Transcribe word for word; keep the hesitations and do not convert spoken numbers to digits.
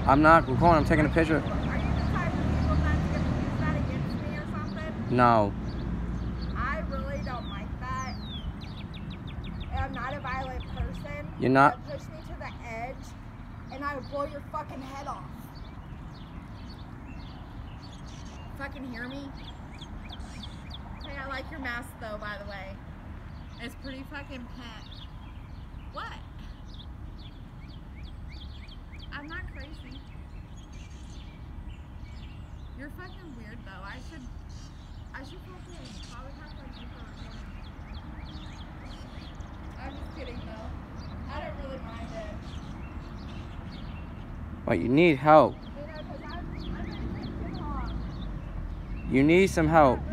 I'm not recording. I'm taking a picture. Are you the type of people that's going to use that against me or something? No. I really don't like that. I'm not a violent person. You're not? But push me to the edge, and I would blow your fucking head off. Fucking hear me? Hey, I like your mask though, by the way. It's pretty fucking pet. What? I'm not crazy. You're fucking weird though. I should, I should fucking probably have my people recording. I'm just kidding though. I don't really mind it. But you need help. You know, because I'm, I'm gonna take too long. You need some help.